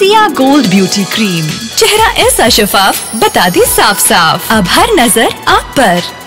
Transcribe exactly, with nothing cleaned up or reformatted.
Siya gold beauty cream. चेहरा ऐसा शफाफ, बता दी साफ साफ। अब हर नजर आप पर।